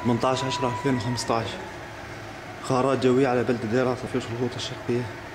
18/10/2015 غارات جوية على بلدة ديرة صفية الغوط الشرقية.